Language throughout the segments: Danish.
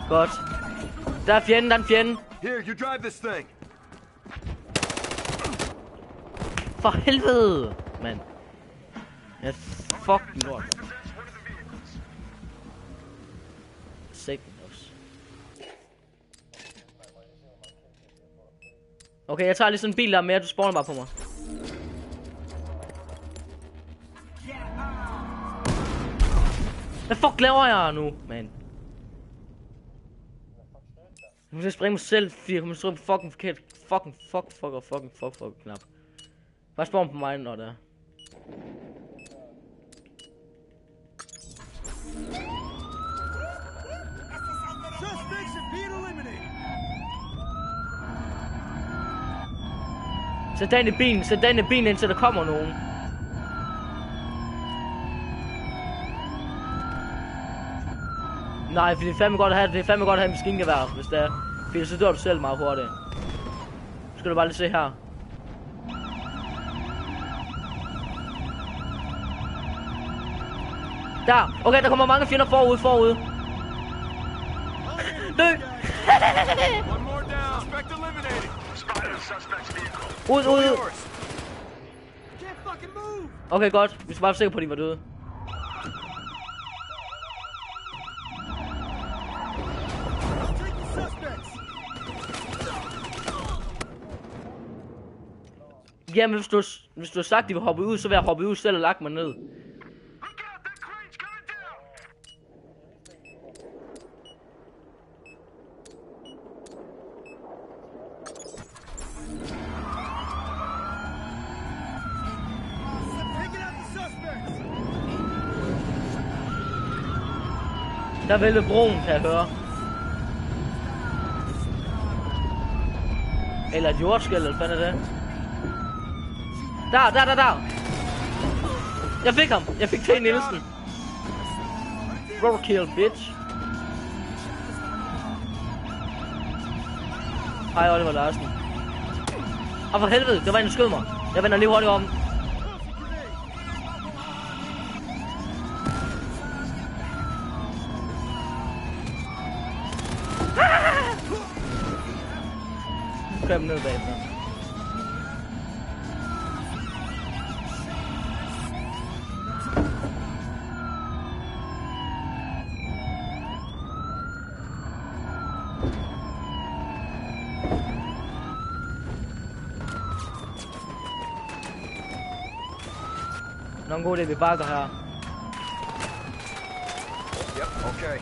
Godt. Der er fjenden, der er en fjende. Here, you drive this thing. For helvede, mand. Ja, fucking lort. Okay, jeg tager lige sådan en bil der med, du spawner bare på mig. Hvad fuck laver jeg nu, man? Jeg må springe mig selv, fordi jeg kommer til at fucking forkert. Fucking knap. Bare spawn på mig, når det er. Sæt den i bilen, indtil der kommer nogen. Nej, fordi det er fandme godt at have, en maskingevær, hvis det er. Fordi så dør du selv meget hurtigt. Så skal du bare lige se her. Der! Okay, der kommer mange fjender forud. Dø! Ud! Okay, godt. Vi skal bare være sikre på, at de var døde. Jamen, hvis du har sagt, at de vil hoppe ud, så vil jeg hoppe ud selv og lagt mig ned. Der vælter broen, kan jeg høre. Eller et jordskæld, eller hvad er det? Der! Jeg fik ham! Jeg fik T. Nielsen! Roadkill, bitch! Hej, Oliver Larsen. Og for helvede, det var en, der skød mig. Jeg vender lige hurtigt om. Kører dem ned bagefter. Nå, en god idé, vi bakker her. Yep, okay.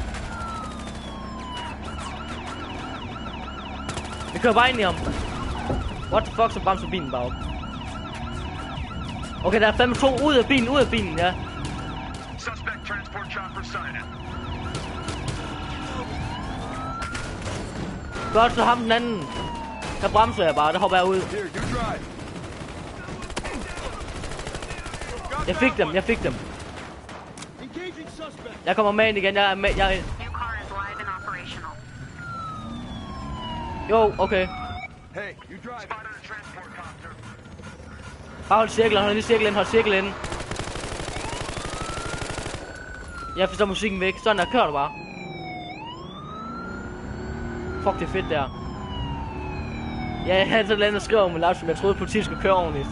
Vi kører bare ind i ham. What the fuck, så bremser bilen bare op. Okay, der er fandme to ud af bilen, ja. Suspect transport chopper sighted. Godt, så ham den anden. Der bremser jeg bare, der hopper jeg ud. Here, you drive. Jeg fik dem. Jeg kommer med ind igen, jeg er med, Jo, okay. Hey, you drive. Bare hold cirklen ind, Jeg forstår musikken væk, sådan der, kører du bare. Fuck, det er fedt der. Ja, jeg havde sådan og skrev om en livestream, jeg troede politiet skulle køre ordentligt.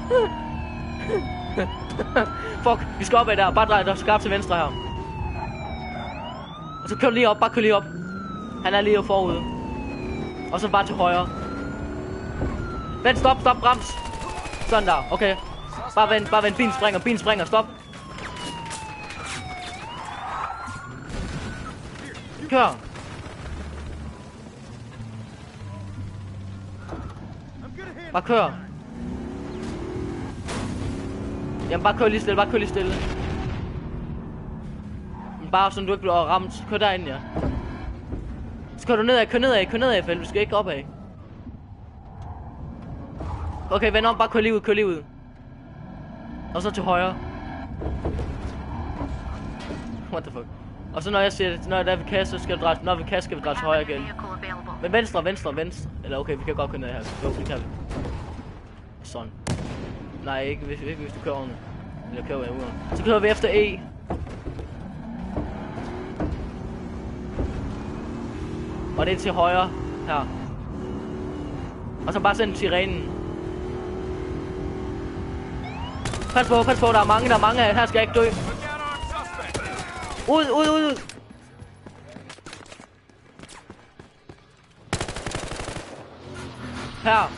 Fuck, vi skal opad der, bare drej dig skarpt til venstre her. Og så kør lige op, Han er lige forude. Og så bare til højre. Vent, stop, brems. Sådan der, okay. Bare vent, bilen springer, stop. Kør. Bare kør. Jamen bare kør lige stille, Men bare sådan du ikke bliver ramt. Kør derind, ja. Så kører du nedad, Fælde. Du skal ikke opad. Okay, vend om, bare kør lige ud. Og så til højre. What the fuck. Og så når jeg siger, når der er ved kasse, så skal vi dreje, når vi kasse, skal vi dreje til højre igen. Men venstre. Eller okay, vi kan godt køre ned her. Jo, det kan vi. Sådan. Nej, ikke hvis du kører ordentligt. Eller kører jeg ude. Så kører vi efter E. Og det er til højre her. Og så bare send sirenen. Pas på, der er mange her skal jeg ikke dø. Ud. Her.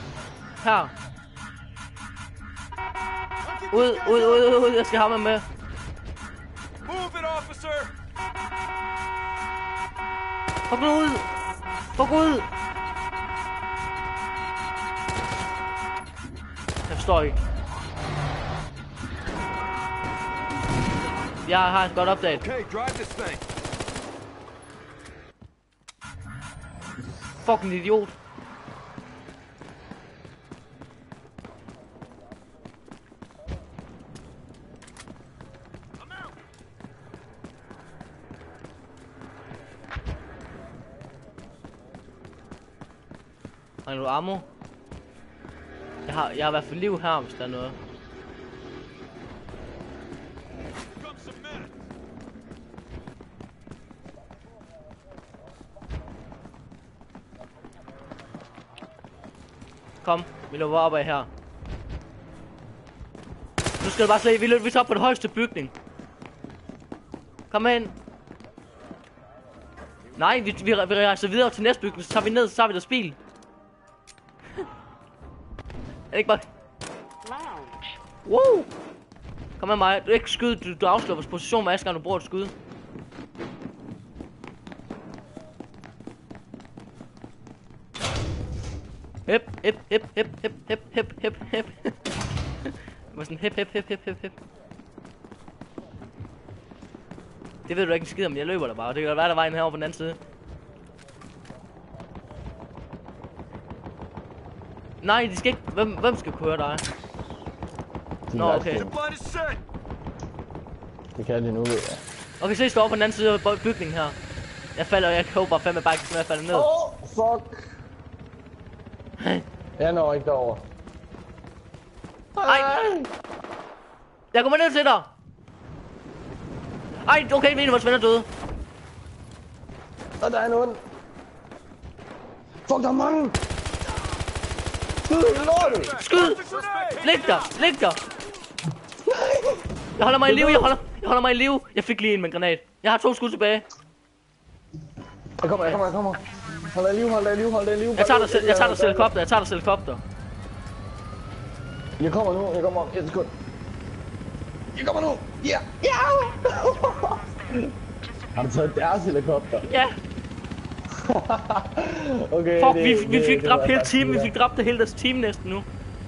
Ud, jeg skal have mig med. Move it, officer! Fuck nu ud! Jeg forstår ikke. Jeg har et godt update. Okay, drive this thing. Fucking idiot. Har du ammo? Jeg har i hvert fald liv her, hvis der er noget. Kom, vi løber op ad her. Nu skal du bare se, vi tager op på det højeste bygning. Kom ind. Nej, vi rejser videre til næste bygning, så tager vi ned, så tager vi deres bil. Er det ikke bare... Wow! Kom med mig, du er ikke skyde, du afslår vores position, hver gang du bruger et skud. Hep. Det var sådan hep. Det ved du ikke en skid om, jeg løber der bare. Det kan da være, der var en herovre på den anden side. Nej, de skal ikke... Hvem skal køre dig? Nå, okay. Det kan de nu, ved jeg. Okay, så I står på den anden side af bygningen her. Jeg håber fandme bare ikke, at jeg falder ned. Fuck! Jeg når ikke derover. Ej! Jeg kommer ned til dig! Ej, okay, vi er vores venner døde. Og der er en ond. Fuck, der er mange! Skyd! Læg dig! Jeg holder mig i live, jeg holder mig i live. Jeg fik lige en med en granat. Jeg har 2 skud tilbage. Jeg kommer. Hold dig i live. Jeg tager dig til helikopter. Jeg kommer nu. Et sekund. Jeg kommer nu. Ja. Har du taget deres helikopter? Ja. Okay. Fuck, vi fik dræbt hele teamet. Vi fik dræbt det hele deres team næsten nu.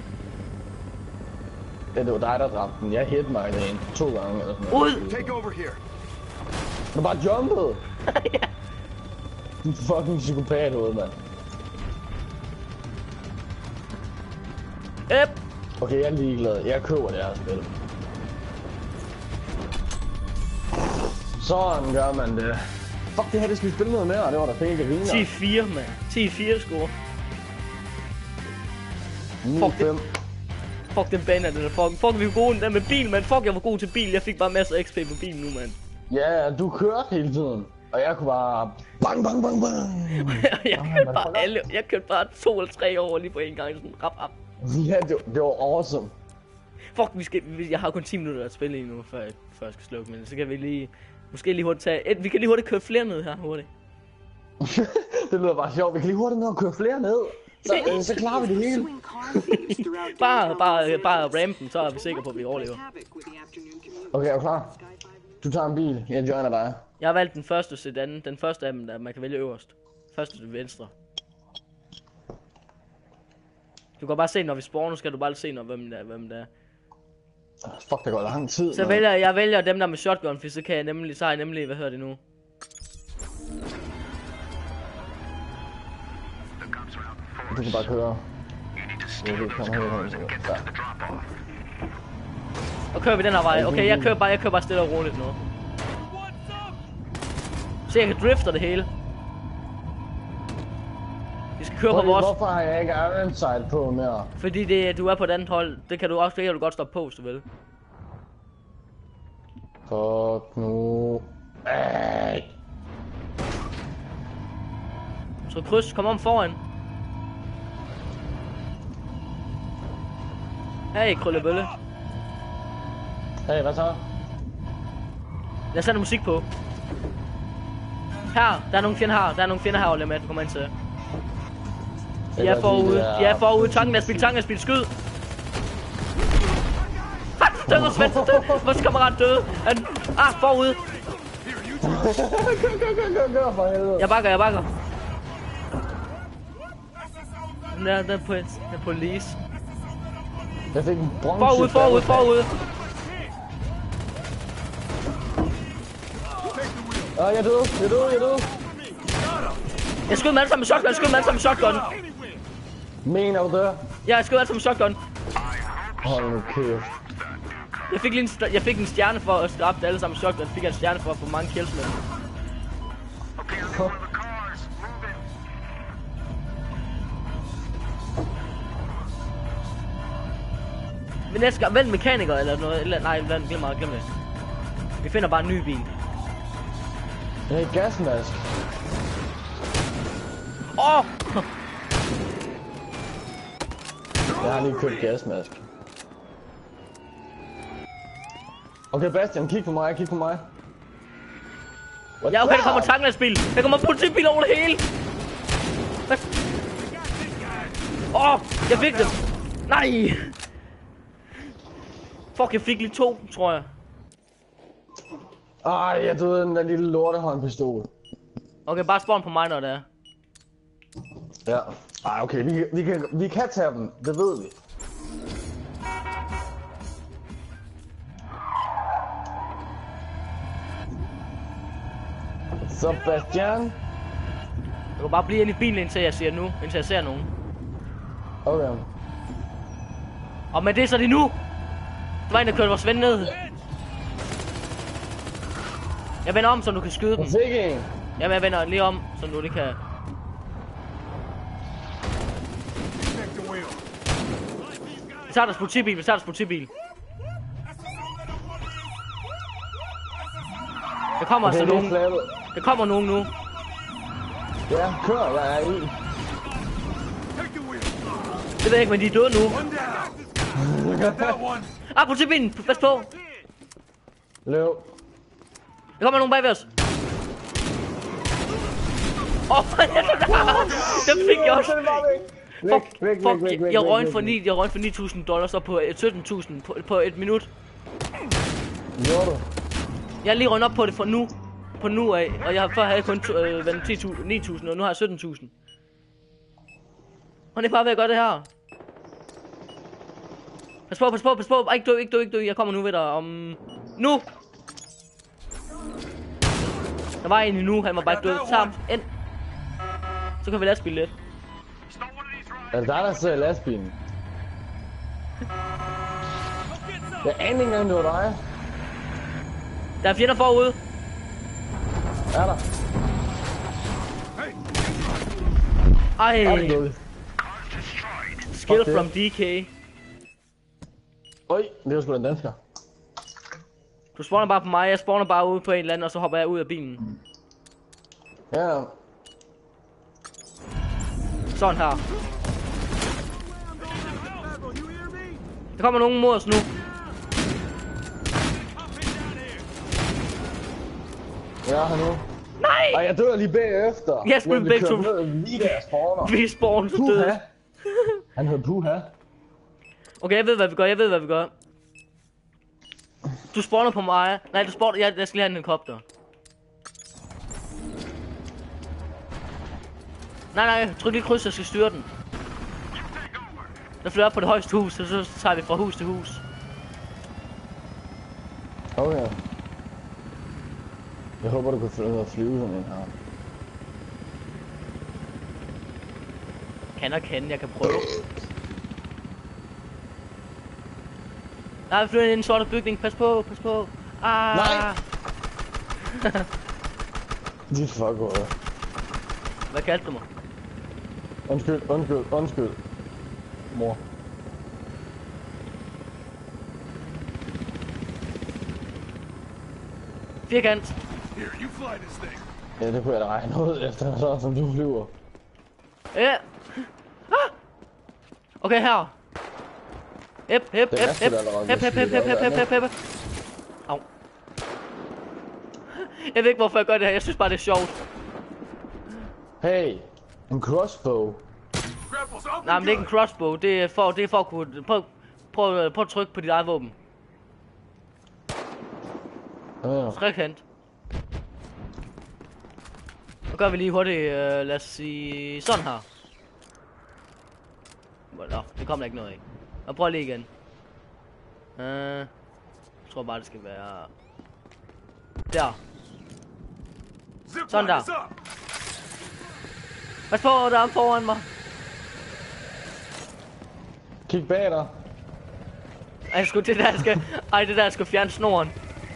Ja, det var dig, der dræbte den. Jeg hit mig den 2 gange eller sådan noget. Ud! Take over here. Du bare jumpede. Ja. Du fucking psykopat hoved, mand. Yep. Okay, jeg er ligeglad. Jeg køber det her spil. Sådan gør man det. Fuck, det her, det skal vi spille noget mere, og det var der fik ikke griner. 10-4, mand. 10-4 score. 9-5. Fuck den banner, den er fuck, vi var gode den med bil, mand. Fuck, jeg var god til bil. Jeg fik bare masser af XP på bilen nu, mand. Ja, du kørte hele tiden. Og jeg kunne bare... Bang! Jeg kørte bare 2 eller 3 over lige på en gang. Sådan rap. Ja, det var awesome. Fuck, jeg har kun 10 minutter at spille i nu, før jeg skal slukke, men så kan vi lige... Måske lige hurtigt tage... Vi kan lige hurtigt køre flere ned her, hurtigt. Det lyder bare sjovt. Vi kan lige hurtigt ned og køre flere ned. Så klarer vi det hele. bare rampen, så er vi sikre på, at vi overlever. Okay, er du klar? Du tager en bil. Jeg joiner dig. Jeg har valgt den første sedan. Den første af dem, der man kan vælge øverst. Første til venstre. Du kan bare se, når vi spawner, skal du bare se, hvem der er. Fuck, det går lang tid. Så jeg vælger dem der med shotgun, for så kan jeg nemlig, hvad hedder det nu? Du kan bare køre. Og kører vi den her vej. Okay, jeg kører bare stille og roligt nu. Se, jeg kan drifte det hele. Vi skal køre på vores... Hvorfor har jeg ikke Iron Sight på mere? Fordi du er på et andet hold. Det kan du godt stoppe på, hvis du vil. Fuck nu. Tryk kryds, kom om foran. Hey, Krøllebølle. Hey, hvad så? Lad os sætte musik på. Her, der er nogle fjender her. Der er nogle fjender her, Ole, med, du kommer ind til. De er forude. De er forude. Tanken, skyd. Der var Svend, vores kammerat døde. Forude. For helvede. Jeg bakker. Den er police. Jeg fik en bronze. Forud. Jeg er død. Jeg skød dem alle sammen med shotgun. Mener du det? Ja, jeg skød alle sammen med shotgun. Hold nu kæft. Jeg fik en stjerne for at dræbe alle sammen med shotgun. Fik jeg en stjerne for at få mange kills med. Men næste gang, vælg mekaniker eller noget, eller nej, glem det. Vi finder bare en ny bil. Jeg har et gasmask. Jeg har lige købt gasmask. Okay, Bastian, kig på mig. Ja, okay, der kommer en tanklastbil. Der kommer politibil over det hele. Jeg fik dem. Nej. Fuck, jeg fik lige 2, tror jeg. Jeg døde den der lille lortehåndpistol. Okay, bare spawn på mig, når det er. Ja. Okay, vi kan tage dem, det ved vi. Så Bastian. Du kan bare blive inde i bilen, indtil jeg ser nogen. Okay. Og med det så er det nu. Der var en, der kørte vores ven ned. Jeg vender om, så du kan skyde dem. Jamen, jeg vender lige om, så du lige kan... Vi tager deres politibil. Der kommer altså nogen. Der kommer nogen nu. Ja, kør, jeg er i. Det ved jeg ikke, men de er døde nu. Politibilen, pas på. Løb. Der kommer nogen bag ved os. Den fik jeg også. Fuck, jeg røg for $9,000 så på 17.000 på et minut. Jeg er lige røget op på det fra nu. På nu af, og før havde jeg kun 9.000, og nu har jeg 17.000. Og det er bare ved at gøre det her. Pas på. Ikke dø. Jeg kommer nu ved dig om... Nu! Der var en nu, han var bare død. Tag ham ind. Så kan vi lastbil lidt. Er det dig, der sidder i lastbilen? Jeg aner ikke engang, det var dig. Der er fjender forude. Er der? Ej. Skill from DK. Øj, det var sgu da en dansker. Du spawner bare på mig, jeg spawner bare ude på en eller anden, og så hopper jeg ud af bilen. Ja. Sådan her. Der kommer nogen mod os nu. Ja, han nu. Nej! Ej, jeg dør lige bagefter. Jeg skulle begge to. Vi spawner så døde. Han hedder Puha. Okay, jeg ved hvad vi gør. Du spawner på mig. Nej, du spawner. Jeg skal lige have en helikopter. Nej, tryk lige kryds, jeg skal styre den. Der flytter op på det højeste hus, og så tager vi fra hus til hus. Okay. Jeg håber, du kan flyve sådan en her. Jeg kan prøve. Nej, vi flyver ind i en sort bygning. Pas på. Nej! Dit fuck. Hvad kaldte du mig? Undskyld. Mor. Firkant. Here, you fly this thing. Ja, det kunne jeg da regne ud efter, så som du flyver. Ja. Ah! Okay, her. Hep. Au. Jeg ved ikke, hvorfor jeg gør det her. Jeg synes bare, det er sjovt. Hey, en crossbow. Nej, men det er ikke en crossbow. Det er for at kunne... Prøv at trykke på dit eget våben. Trekant. Så gør vi lige hurtigt, lad os sige sådan her. Nå, det kommer der ikke noget af. Og prøv lige igen. Jeg tror bare det skal være... Der. Sådan der. Pas på, der er foran mig. Kig bag dig. Ej, det der skal fjerne snoren.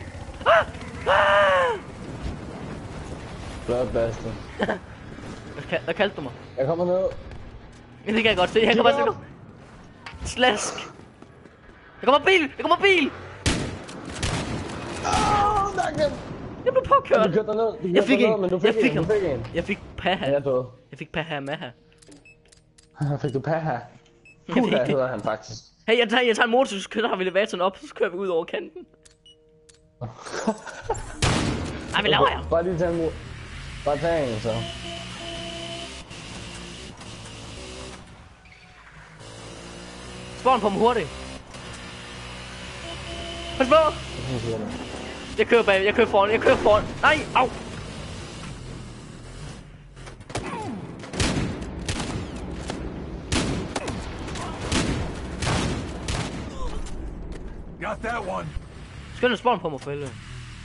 Blodbaste. Hvad kaldte du mig? Jeg kommer ned. Det kan jeg godt se. Jeg kan bare se nu. Slask. Der kommer bil. Jeg blev påkørt. Du kørte derned. Jeg fik en. Men du fik en. Jeg fik paha. Jeg fik paha maha. Fik du paha? Puha hedder han faktisk. Hey, jeg tager en motor, så har vi elevatoren op, så kører vi ud over kanten. Ej, hvad laver jeg? Bare lige tage en motor. Bare tag en, så. Spawn på mig hurtigt. Pas på! Jeg kører foran. Nej, au! Got that one. Skynd dig spawn på mig for helvede.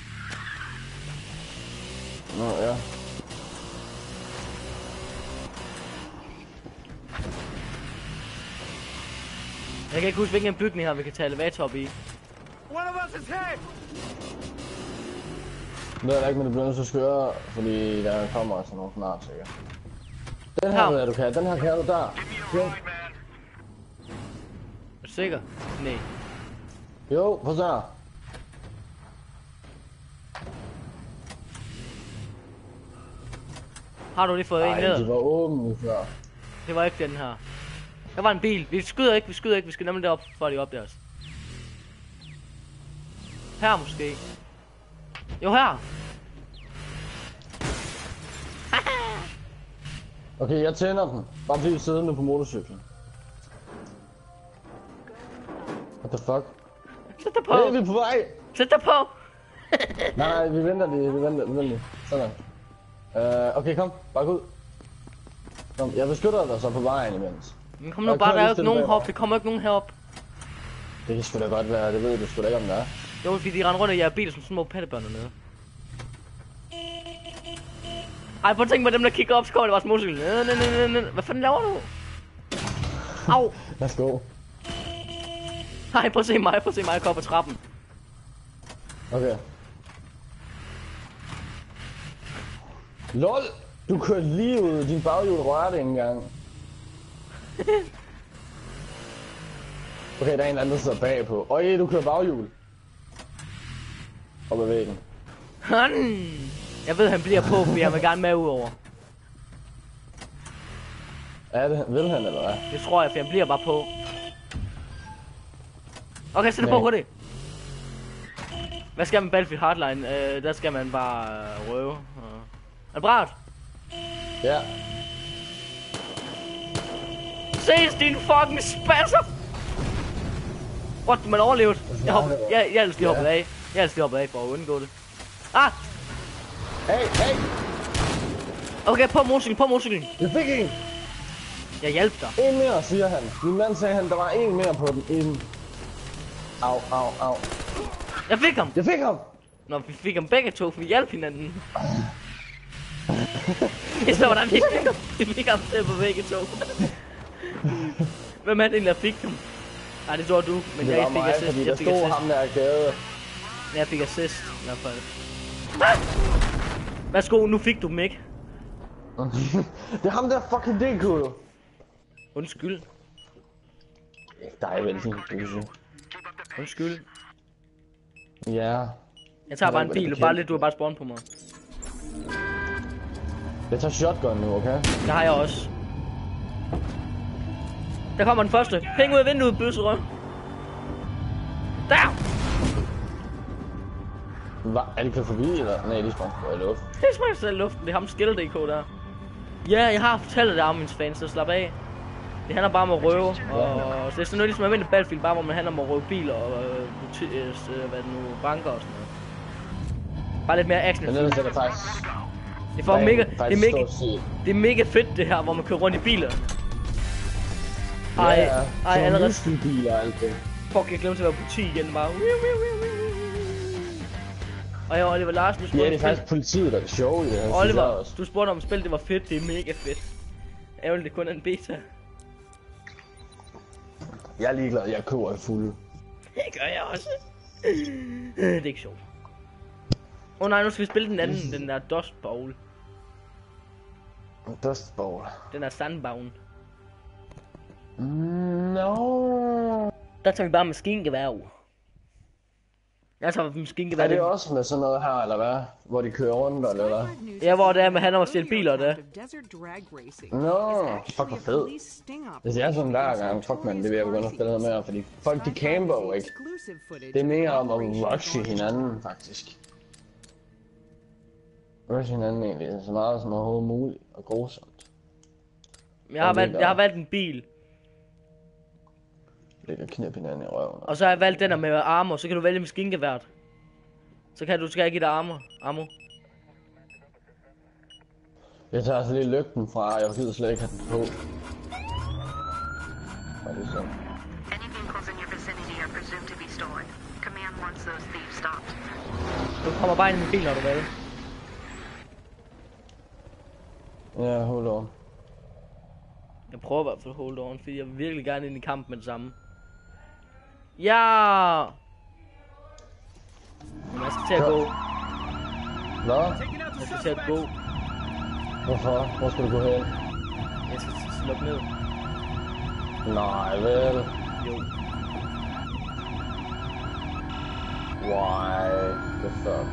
Nå, ja. Jeg kan ikke huske, hvilken bygning her vi kan tage elevator op i. One of us is hit. Det er der ikke, men det bliver nødt til at skøre, fordi der kommer altså nogle snart sikkert. Den her ved jeg, du kan. Den her kan du der. Jo. Er du sikker? Nej. Jo, prøv så. Har du lige fået en ned? Nej, det var åben før. Det var ikke den her. Der var en bil. Vi skyder ikke. Vi skal nemlig derop, for at de opdager os. Her måske. Jo, her. Okay, jeg tænder den. Bare blive siddende på motorcyklen. What the fuck? Sæt dig på. Hey, vi er på vej. Sæt dig på. Nej, vi venter lige. Sådan. Okay, kom. Bare gå ud. Kom, jeg beskytter dig så på vejen imens. Men kom nu bare, der er jo ikke nogen herop. Det kommer ikke nogen herop. Det kan sgu da godt være, det ved du sgu da ikke om der er. Jo, fordi de render rundt i jeres bil som små pattebørn dernede. Ej, prøv at tænke på dem, der kigger op, så kommer det bare småcykel. Hvad fanden laver du? Au. Lad os gå. Ej, prøv at se mig, jeg går op ad trappen. Okay. LOL! Du kørte lige ud, din baghjul rørte ikke engang. Okay, der er en anden, der sidder bagpå. Øj, du kører baghjul. Op ad væggen. Jeg ved, han bliver på, fordi han vil gerne med ud over. Er det? Vil han, eller hvad? Det tror jeg, for han bliver bare på. Okay, sæt det på hurtigt. Hvad skal man Battlefield Hardline? Der skal man bare røve. Er det bræt? Ja. Ses din fucking spasser! What, man overlevet? Jeg er ellers lige hoppet af. For at undgå det. Ah! Hey! Okay, på motorcyklen. Jeg fik en! Jeg hjalp dig. En mere, siger han. Min mand sagde han, der var en mere på den. En. Au. Jeg fik ham! Nå, vi fik ham begge to, for vi hjalp hinanden. Jeg så, hvordan vi fik ham til på begge to. Hvem er det egentlig, der fik ham? Nej, det tror du, men jeg fik assist. Fordi der stod ham der gade. Jeg fik assist, i hvert fald. Værsgo, nu fik du dem ikke. Det er ham der fucking DK. Undskyld. Dig vel, din buse. Undskyld. Ja. Jeg tager bare en bil, og bare lidt, du har bare spawn på mig. Jeg tager shotgun nu, okay? Det har jeg også. Der kommer den første. Hæng ud af vinduet, bøsserøv. Der! Hvad? Er de kørt forbi, eller? Nej, de sprang på i luft. Det springer selv i luften. Det er ham Skill.dk der. Ja, jeg har fortalt det Armins fans, så slap af. Det handler bare om at røve, og det er sådan noget ligesom almindelig Battlefield, bare hvor man handler om at røve biler og hvad det nu, banker og sådan noget. Bare lidt mere action. Men det er faktisk... Det er det er mega fedt det her, hvor man kører rundt i biler. Ej, allerede. Biler og alt det. Fuck, jeg glemte at være politi igen bare. Og jeg Oliver Larsen, du spurgte ja, det er faktisk politiet, der er sjov i det her. Oliver, du spurgte om spil, det var fedt, det er mega fedt. Ærgerligt, det kun er en beta. Jeg er ligeglad, jeg køber en fuld. Det gør jeg også. Det er ikke sjovt. Nej, nu skal vi spille den anden, den der Dust Bowl. Dust Bowl. Den er Sandbound. No. Der tager vi bare maskingevær. Jeg tager maskingevær. Er det også med sådan noget her, eller hvad? Hvor de kører rundt, eller hvad? Ja, hvor det er med han om at stjæle biler, det. Nå, fuck hvor fed. Det er sådan hver gang, fuck man, det vil jeg begynde at spille noget mere, fordi folk de camper jo ikke. Det er mere om at rushe hinanden, faktisk. Rushe hinanden egentlig, så meget som overhovedet muligt og grusomt. Jeg har valgt en bil. Ligger knæp hinanden i røven. Og så har jeg valgt den der med armor, så kan du vælge maskingeværet. Så kan du, skal jeg give dig armor. Jeg tager altså lige lygten fra, jeg gider slet ikke have den på. Hvad er det så? Any vehicles in your vicinity are presumed to be stolen. Command wants those thieves stopped. Du kommer bare ind i min bil, når du vil. Ja, hold on. Jeg prøver i hvert fald at hold on, fordi jeg vil virkelig gerne ind i kampen med det samme. Ja! Men jeg skal til at gå. Hvad? Jeg skal til at gå. Hvorfor? Hvor skal du gå hen? Jeg skal slukke ned. Nej, vel? Jo. Why the fuck?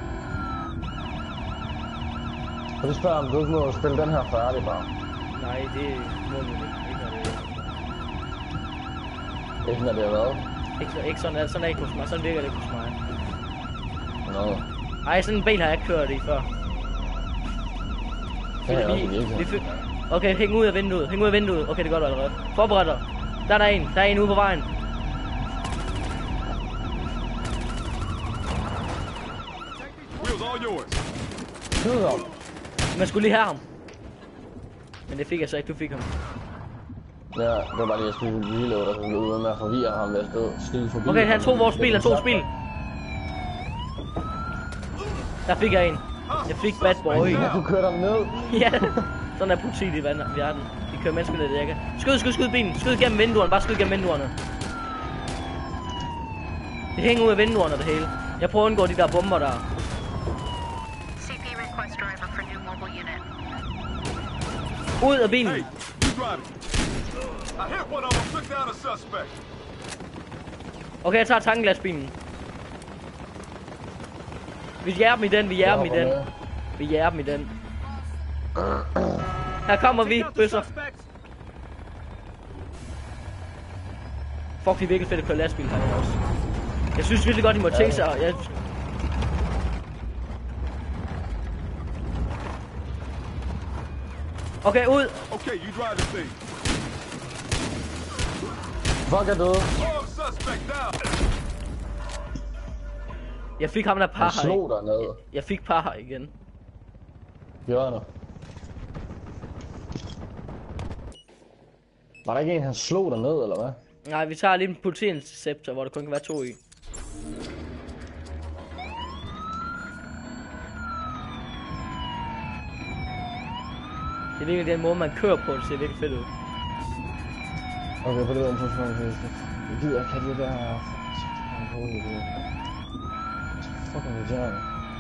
Og det spørger om du ikke må spille den her færdig bare. Nej, det må man ikke. Ikke når det er hvad? Ikke sådan, sådan er ikke hos mig. Sådan virker det ikke hos mig. Nå. Ej, sådan en bil har jeg ikke kørt i før. Okay, hæng ud af vinduet. Hæng ud af vinduet. Okay, det gør du allerede. Forbered dig. Der er en. Der er en ude på vejen. Skyd ham. Man skulle lige have ham. Men det fik jeg så ikke. Du fik ham. Ja, det var bare lige at spille reload, og så blev ude med at forvirre ham ved at skyde forbi. Okay, han tog vores bil. Han tog bil. Der fik jeg en. Jeg fik bad boy. Ja, du kørte ham ned. Ja, sådan er politiet i verden. De kører mennesker ned i dækker. Skyd bilen. Skyd gennem vinduerne. Bare skyd gennem vinduerne. Det hænger ud af vinduerne det hele. Jeg prøver at undgå de der bomber der. CP request driver for new mobile unit. Ud af bilen. Hey, you driving? I hit one of them, took down a suspect. Okay, jeg tager tankglasbilen. Vi jager dem i den, vi jager dem i den. Vi jager dem i den. Her kommer vi, bøsser. Fuck, det er virkelig fedt at køre lastbil her også. Jeg synes virkelig godt, de må tænke sig. Okay, ud. Okay, you drive the thing. Fuck er død. Oh, suspect down. Jeg fik ham der par Han slog her. dig ned. Jeg fik par her igen. Gjorde han. Var der ikke en, han slog dig ned, eller hvad? Nej, vi tager lige en politiinterceptor, hvor der kun kan være 2 i. Det er virkelig den måde, man kører på, det ser virkelig fedt ud. Okay, på det der information, jeg gider ikke have det der... Fucking irriterende.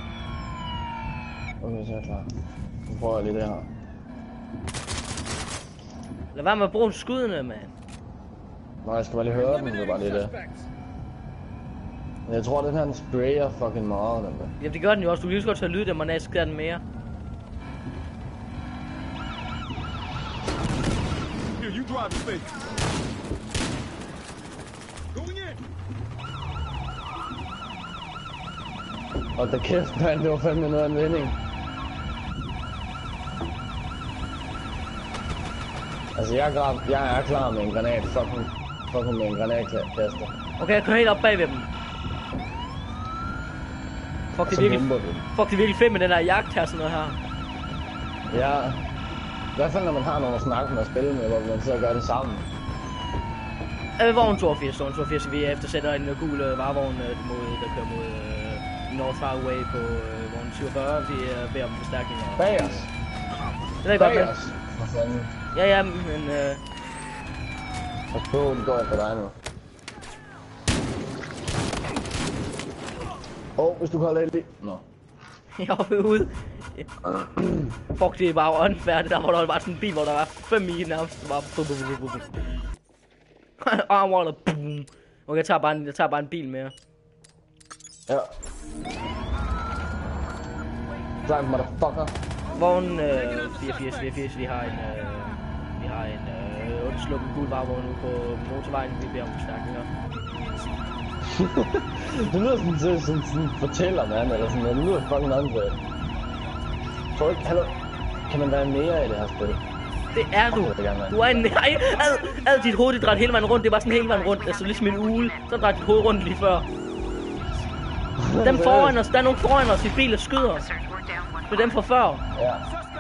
Okay, så er jeg klar. Nu prøver jeg lige det her. Lad være med at bruge skuddene, mand. Nej, jeg skal bare lige høre den, det er bare lige det. Men jeg tror, den her den sprayer fucking meget, den der. Jamen det gør den jo også, du kan lige så godt tage lyd, der man skal den mere. Here, you drive the thing. Og da kæft, mand, det var fandme noget af en vending. Altså, jeg er klar med en granat. Fucking med en granatkaster. Okay, jeg kører helt op bag ved dem. Fuck, det er virkelig fedt med den der jagt her, sådan noget her. Ja. I hvert fald, når man har nogen at snakke med og spille med, hvor man så gør det sammen. Vogn 82, vi eftersætter en gul varevogn, der kører mod North Highway på vogn 47. Vi beder om forstærkninger. Bag os? Det er godt, men... For fanden. Ja, men... Pas på, det går efter dig nu. Hvis du kan holde heldig. Nå. Jeg er oppe ude. Fuck, det er bare unfair, det der, hvor der var bare sådan en bil, hvor der var 5 i nærmest. Bare... Boom. Okay, jeg tager bare en bil mere. Ja. Drive, motherfucker. Vogn 84, vi har en undslukket gul varevogn ude på motorvejen, vi beder om forstærkninger. Det lyder sådan en fortæller, mand, eller sådan noget. Det lyder fucking åndssvagt. Tror ikke, hallo, kan man være mere i det her spil? Det er du. Du er en... Nej, ad dit hoved, det drejer hele vejen rundt. Det var sådan hele vejen rundt, altså ligesom en ugle. Så drejer dit hoved rundt lige før. Dem foran os, der er nogen foran os i bil og skyder. Det er dem fra før. Ja.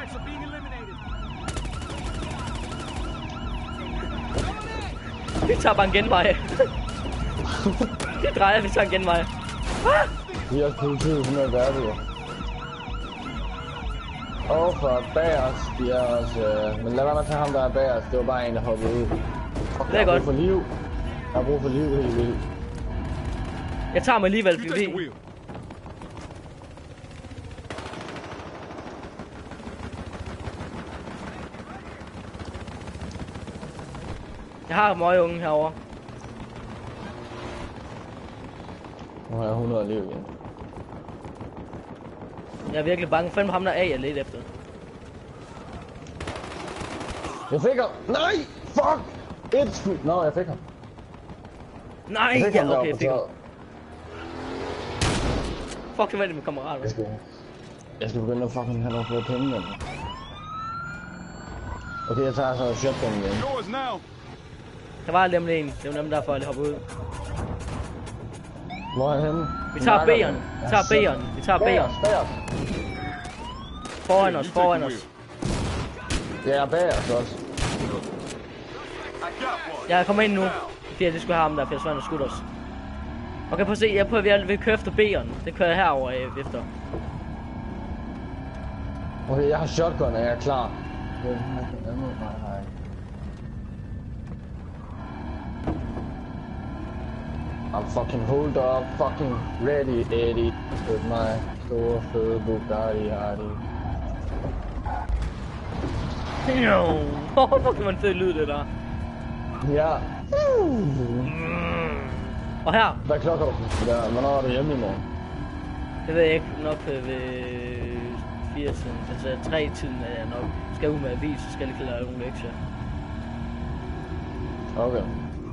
Vi tager bare en genvej. Vi drejer, vi tager en genvej. Vi er også politiet, sådan noget gør det jo. For bag os, de er også... Men lad være med at tage ham, der er bag os. Det var bare en, der hoppede ud. Det er godt. Jeg har brug for liv helt vildt. Jeg tager mig alligevel forbi. Jeg har møgeungen herovre. Nu har jeg 100 liv igen. Jeg er virkelig bange. Fandme ham der af, jeg lidt efter. Jeg fik ham! Nej! Fuck! Et skud! Nå, jeg fik ham. Nej! Ja, okay, jeg fik ham. Fuck, det var det med kammerater. Jeg skal begynde at fucking have nogle flere penge med. Okay, jeg tager så shotgun igen. Der var nemlig en. Det var dem der for at hoppe ud. Hvor er han henne? Vi tager B'eren. Vi tager B'eren. Foran os. Ja, jeg er bag os også. Jeg kommer ind nu. Fordi jeg skulle have ham der, for jeg svand og skudt os. Okay, prøv at se. Jeg prøver at køre efter B'eren. Det kører jeg herover efter. Okay, jeg har shotgun, og jeg er klar. I'm fucking hold up, fucking ready, Eddie. With my store fede Bugatti Hardy. Hvor kan man fed lyd det der? Ja. Og her. Hvad klokker du der? Hvornår er du hjemme i morgen? Det ved jeg ikke. Nok ved 4-tiden. Altså 3-tiden er jeg nok. Skal ud med avis, så skal jeg lige lave nogle lektier. Okay.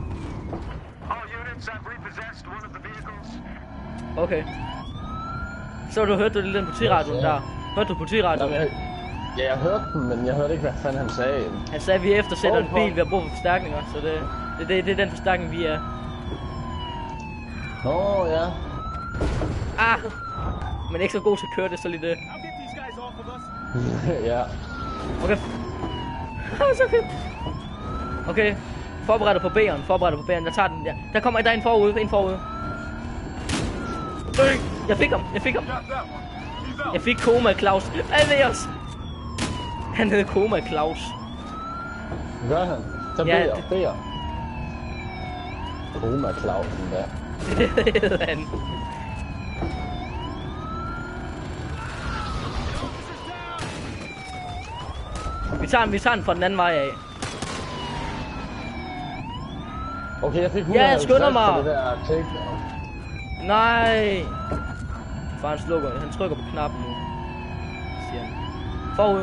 Okay. Så hørte du den politiradioen der? Hørte du politiradioen? Ja, jeg hørte den, men jeg hørte ikke, hvad fanden han sagde. Han sagde, at vi eftersætter en bil, vi har brug for forstærkninger, så det er den forstærkning, vi er. Nå, ja. Men ikke så god til at køre det, så lige det. Ja. Okay. Så fedt. Okay. Forbered dig på B'eren, jeg tager den der. Der kommer der en forud, Jeg fik ham. Jeg fik Koma Claus. Hvad ved os? Han hedder Koma Claus. Gør han? Så B'er. Koma Clausen der. Det hedder han. Vi tager den fra den anden vej af. Okay, jeg fik 150 jeg skynder mig. det der takedown. Nej. Far han trykker på knappen nu. Siger han. Forud.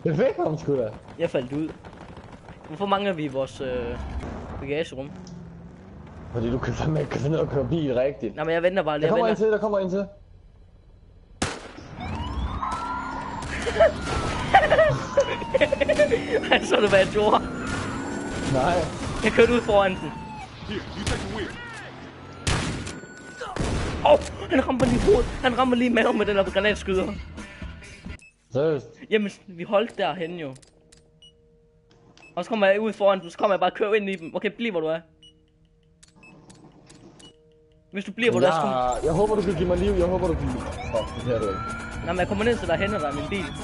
Det fik ham sgu da. Jeg faldt ud. Hvorfor mangler vi i vores bagagerum? Fordi du kan fandme ikke finde ud af at køre bil rigtigt. Nej, men jeg venter bare lige. Der kommer en til. Så du hvad jeg gjorde? Nej. Jeg kørte ud foran den. Here, you take the wheel. Han rammer lige hovedet. Han rammer lige maven med den der granatskyder. Seriøst? Jamen, vi holdt derhen jo. Og så kommer jeg ud foran den, så kommer jeg bare og kører ind i dem. Okay, bliv hvor du er. Hvis du bliver hvor du er, så Jeg håber du kan give mig liv, jeg håber du kan... det kan du ikke. Nej, men jeg kommer ned til derhen, og der er min bil.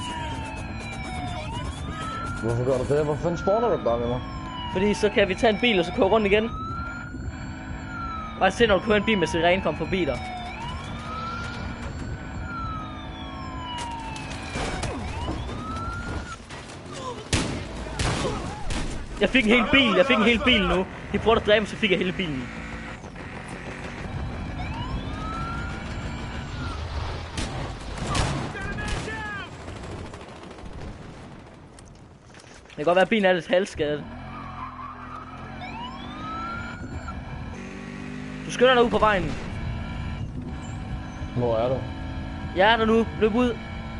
Hvorfor gør du det? Hvorfor fanden spawner du bare med mig? Fordi så kan vi tage en bil, og så køre rundt igen. Bare se, når du kører en bil med sirene, kom forbi dig. Jeg fik en hel bil, nu. De prøvede at dræbe mig, så fik jeg hele bilen. Det kan godt være, at bilen er lidt halvskadet. Du skynder dig ud på vejen. Hvor er du? Jeg er der nu. Løb ud.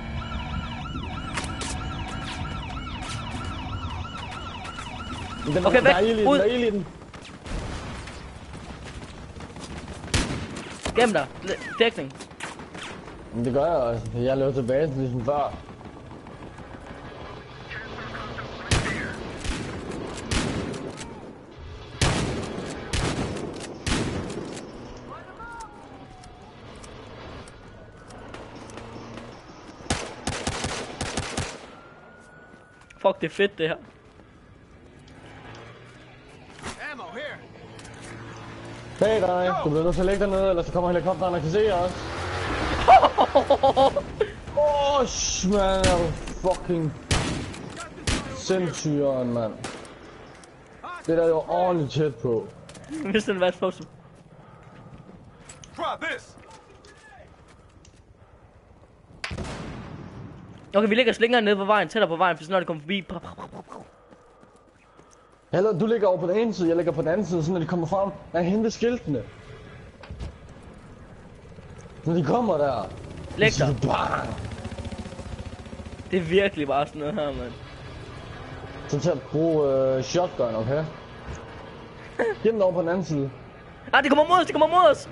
Okay, væk. Ud. Der er ild i den. Gem dig. Dækning. Men det gør jeg også. Jeg løber tilbage til ligesom før. Fuck, det er fedt det her. Ammo here. Bag dig. Du bliver nødt til at lægge dig ned, eller så kommer helikopteren og kan se os. Man, er du fucking sindssyren, mand. Det der er jo ordentligt tæt på. Hvis den var på. Try this. Okay, vi ligger længere nede på vejen, tættere på vejen, for så når det kommer forbi. Eller du ligger over på den ene side, jeg ligger på den anden side, så når de kommer frem, jeg henter skiltene. Når de kommer der. Læg dig. Det er virkelig bare sådan noget her, mand. Så til at bruge shotgun, okay? Gem over på den anden side. Ah, de kommer mod os, de kommer mod os!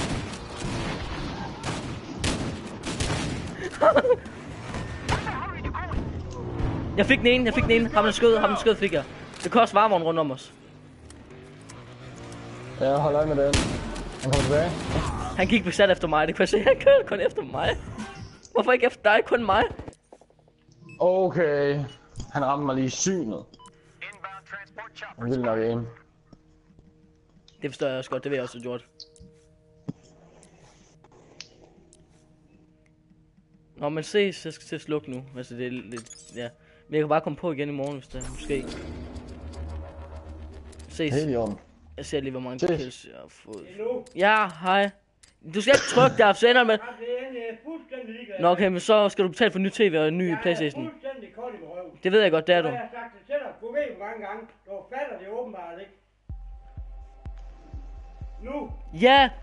Jeg fik den ene, Ham den skød fik jeg. Det koster varevogn rundt om os. Ja, jeg holder øje med den. Han kommer tilbage. Han gik besat efter mig, det kunne jeg se, han kørte kun efter mig. Hvorfor ikke efter dig, kun mig? Okay. Han ramte mig lige i synet. Han ville nok aim. Det forstår jeg også godt, det vil jeg også have gjort. Nå, men ses, jeg skal til at slukke nu. Altså, det er lidt, ja. Men jeg kan bare komme på igen i morgen, hvis det er, måske. Ses. Helt i orden. Jeg ser lige, hvor mange kills jeg har fået. Ja, hej. Du skal ikke trykke der, så ender med... Nå, okay, men så skal du betale for ny tv og en ny Playstation. Det ved jeg godt, det er du. Jeg har sagt det til dig, du ved hvor mange gange. Du fatter det åbenbart ikke. Nu! Ja,